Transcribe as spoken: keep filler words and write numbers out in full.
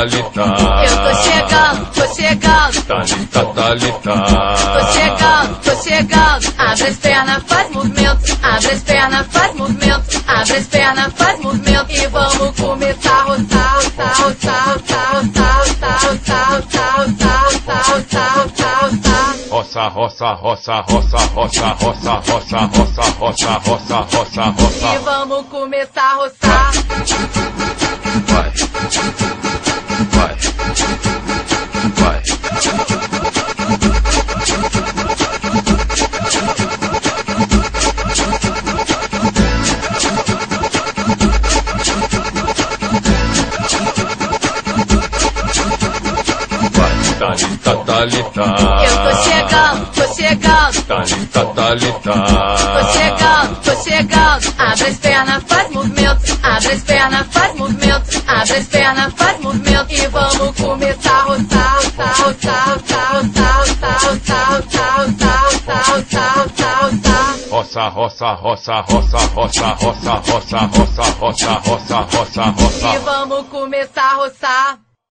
Thalita. Eu tô chegando, tô chegando. Thalita, Thalita. Tô chegando, tô chegando. Abre as pernas, faz movimento. Abre as pernas, faz movimento. Abre as pernas, faz movimento. E vamos começar a roçar, roçar, roçar, roçar, roçar, roçar, roçar, roçar, roçar, roçar, roçar. Roça, roça, roça, roça, roça, roça, roça, roça, roça, roça, roça, roça. E vamos começar a roçar. Vai, vai, vai. Thalita, Thalita. Eu tô chegando, tô chegando. Thalita, Thalita. Tô chegando, tô chegando. Abre as pernas, faz movimento. Abre as pernas, faz movimento. Abre as pernas, faz movimento. E vamos começar a roçar, roçar, roçar, roçar, roçar, roçar, roçar, roçar, roçar, roçar, roçar. Roça, roça, roça, roça, roça, roça, roça, roça, roça, roça, roça, roça. E vamos começar a roçar.